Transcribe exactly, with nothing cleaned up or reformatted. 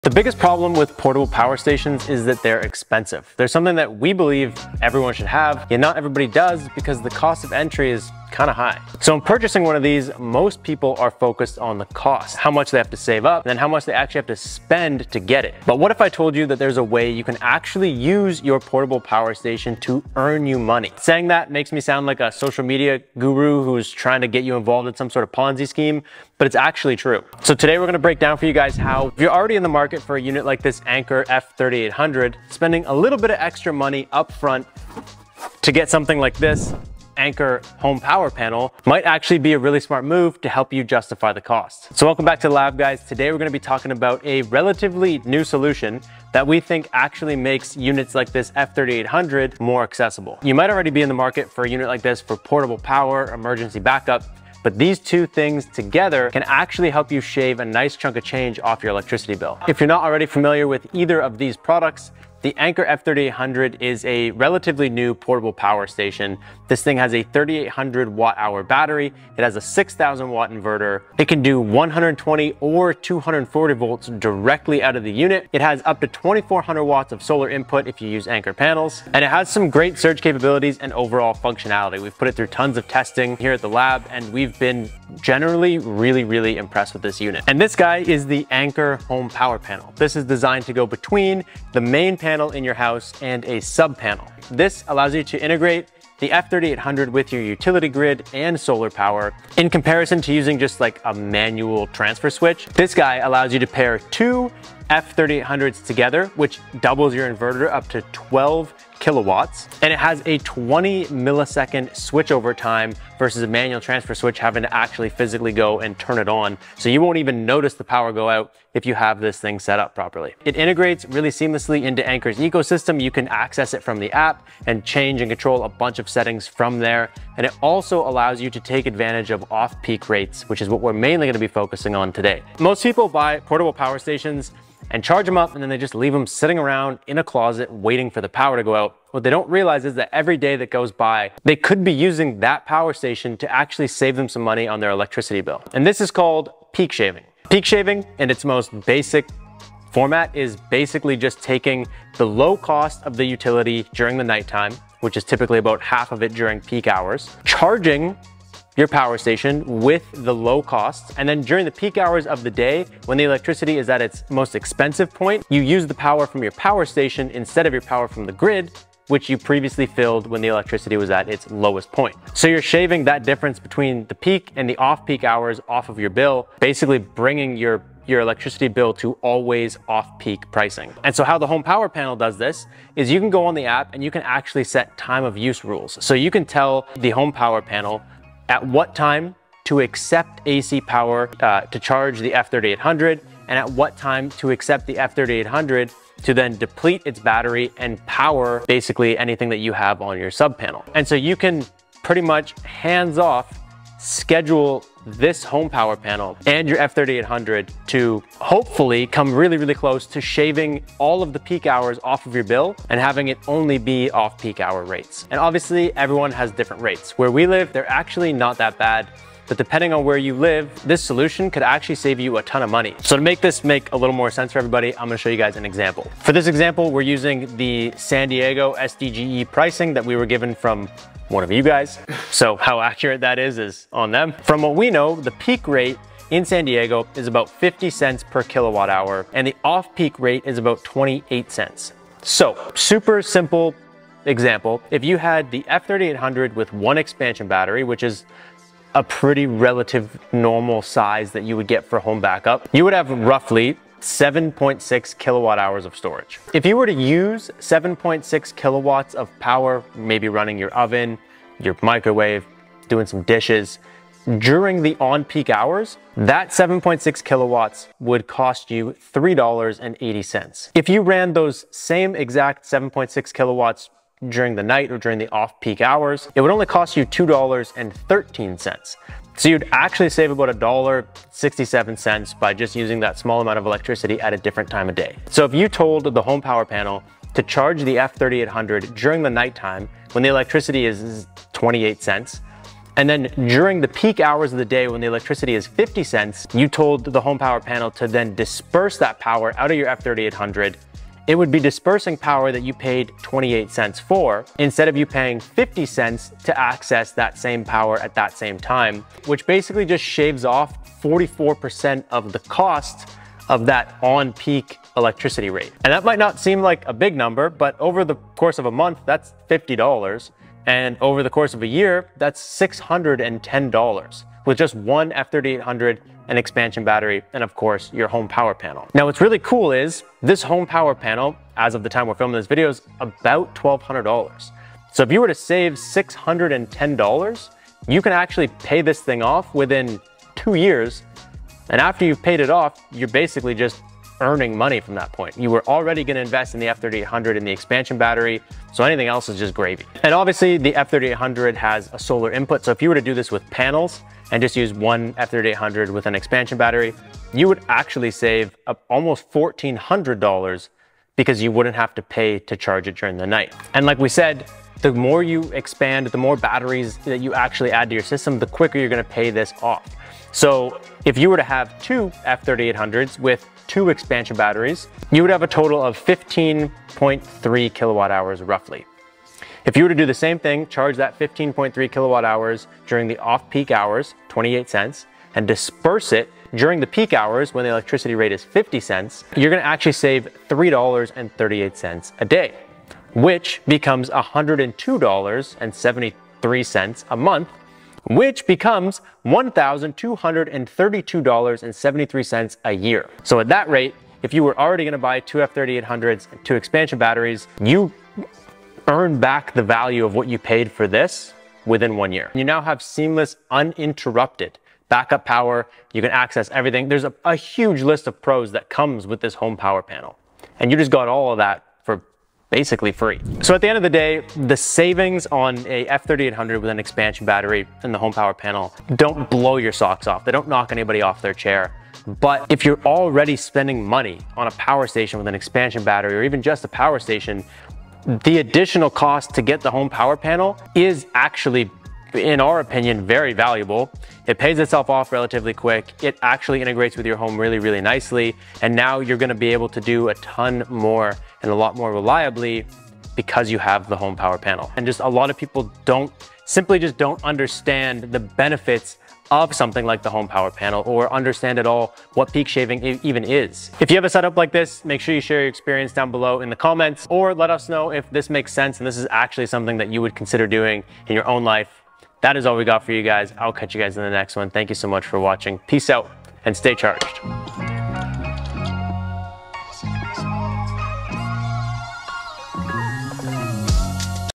The biggest problem with portable power stations is that they're expensive. They're something that we believe everyone should have, yet not everybody does because the cost of entry is kind of high. So in purchasing one of these, most people are focused on the cost, how much they have to save up, and then how much they actually have to spend to get it. But what if I told you that there's a way you can actually use your portable power station to earn you money? Saying that makes me sound like a social media guru who's trying to get you involved in some sort of Ponzi scheme, but it's actually true. So today we're gonna break down for you guys how, if you're already in the market for a unit like this Anker F thirty-eight hundred, spending a little bit of extra money up front to get something like this Anker home power panel might actually be a really smart move to help you justify the cost. So welcome back to the lab, guys. Today we're going to be talking about a relatively new solution that we think actually makes units like this F thirty-eight hundred more accessible. You might already be in the market for a unit like this for portable power, emergency backup, but these two things together can actually help you shave a nice chunk of change off your electricity bill. If you're not already familiar with either of these products, the Anker F thirty-eight hundred is a relatively new portable power station. This thing has a thirty-eight hundred watt hour battery. It has a six thousand watt inverter. It can do one hundred twenty or two hundred forty volts directly out of the unit. It has up to twenty-four hundred watts of solar input if you use Anker panels. And it has some great surge capabilities and overall functionality. We've put it through tons of testing here at the lab, and we've been generally really, really impressed with this unit. And this guy is the Anker home power panel. This is designed to go between the main panel in your house and a sub panel. This allows you to integrate the F thirty-eight hundred with your utility grid and solar power. In comparison to using just like a manual transfer switch, this guy allows you to pair two F thirty-eight hundreds together, which doubles your inverter up to twelve kilowatts, and it has a twenty millisecond switchover time versus a manual transfer switch having to actually physically go and turn it on. So you won't even notice the power go out if you have this thing set up properly. It integrates really seamlessly into Anker's ecosystem. You can access it from the app and change and control a bunch of settings from there. And it also allows you to take advantage of off-peak rates, which is what we're mainly going to be focusing on today. Most people buy portable power stations and charge them up, and then they just leave them sitting around in a closet waiting for the power to go out. What they don't realize is that every day that goes by, they could be using that power station to actually save them some money on their electricity bill. And this is called peak shaving. Peak shaving, in its most basic format, is basically just taking the low cost of the utility during the nighttime, which is typically about half of it during peak hours, charging your power station with the low cost, and then during the peak hours of the day, when the electricity is at its most expensive point, you use the power from your power station instead of your power from the grid, which you previously filled when the electricity was at its lowest point. So you're shaving that difference between the peak and the off-peak hours off of your bill, basically bringing your your electricity bill to always off-peak pricing. And so how the home power panel does this is you can go on the app and you can actually set time of use rules. So you can tell the home power panel at what time to accept A C power uh, to charge the F thirty-eight hundred, and at what time to accept the F thirty-eight hundred to then deplete its battery and power basically anything that you have on your sub panel. And so you can pretty much hands off schedule this home power panel and your F thirty-eight hundred to hopefully come really, really close to shaving all of the peak hours off of your bill and having it only be off peak hour rates. And obviously everyone has different rates. Where we live, they're actually not that bad, but depending on where you live, this solution could actually save you a ton of money. So to make this make a little more sense for everybody, I'm gonna show you guys an example. For this example, we're using the San Diego S D G E pricing that we were given from one of you guys. So how accurate that is, is on them. From what we know, the peak rate in San Diego is about fifty cents per kilowatt hour, and the off-peak rate is about twenty-eight cents. So super simple example. If you had the F thirty-eight hundred with one expansion battery, which is a pretty relative normal size that you would get for home backup, you would have roughly seven point six kilowatt hours of storage. If you were to use seven point six kilowatts of power, maybe running your oven, your microwave, doing some dishes, during the on-peak hours, that seven point six kilowatts would cost you three dollars and eighty cents. If you ran those same exact seven point six kilowatts during the night or during the off-peak hours, it would only cost you two dollars and thirteen cents. So you'd actually save about a dollar and sixty-seven cents by just using that small amount of electricity at a different time of day. So if you told the home power panel to charge the F thirty-eight hundred during the nighttime when the electricity is twenty-eight cents, And then during the peak hours of the day when the electricity is fifty cents, you told the home power panel to then disperse that power out of your F thirty-eight hundred. It would be dispersing power that you paid twenty-eight cents for, instead of you paying fifty cents to access that same power at that same time, which basically just shaves off forty-four percent of the cost of that on-peak electricity rate. And that might not seem like a big number, but over the course of a month, that's fifty dollars. And over the course of a year, that's six hundred ten dollars with just one F thirty-eight hundred, an expansion battery, and of course, your home power panel. Now, what's really cool is this home power panel, as of the time we're filming this video, is about twelve hundred dollars. So if you were to save six hundred ten dollars, you can actually pay this thing off within two years. And after you've paid it off, you're basically just earning money from that point. You were already going to invest in the F thirty-eight hundred in the expansion battery, so anything else is just gravy. And obviously the F thirty-eight hundred has a solar input, so if you were to do this with panels and just use one F thirty-eight hundred with an expansion battery, you would actually save up almost fourteen hundred dollars because you wouldn't have to pay to charge it during the night. And like we said, the more you expand, the more batteries that you actually add to your system, the quicker you're going to pay this off. So if you were to have two F thirty-eight hundreds with two expansion batteries, you would have a total of fifteen point three kilowatt hours roughly. If you were to do the same thing, charge that fifteen point three kilowatt hours during the off-peak hours, twenty-eight cents, and disperse it during the peak hours when the electricity rate is fifty cents, you're gonna actually save three dollars and thirty-eight cents a day, which becomes one hundred two dollars and seventy-three cents a month, which becomes one thousand two hundred thirty-two dollars and seventy-three cents a year. So at that rate, if you were already gonna buy two F thirty-eight hundreds and two expansion batteries, you earn back the value of what you paid for this within one year. You now have seamless, uninterrupted backup power. You can access everything. There's a, a huge list of pros that comes with this home power panel. And you just got all of that for basically free. So at the end of the day, the savings on a F thirty-eight hundred with an expansion battery and the home power panel don't blow your socks off. They don't knock anybody off their chair. But if you're already spending money on a power station with an expansion battery, or even just a power station, the additional cost to get the home power panel is actually, in our opinion, very valuable. It pays itself off relatively quick. It actually integrates with your home really, really nicely. And now you're gonna be able to do a ton more and a lot more reliably because you have the home power panel. And just a lot of people don't, simply just don't understand the benefits of something like the home power panel, or understand at all what peak shaving even is. If you have a setup like this, make sure you share your experience down below in the comments, or let us know if this makes sense and this is actually something that you would consider doing in your own life. That is all we got for you guys. I'll catch you guys in the next one. Thank you so much for watching. Peace out and stay charged.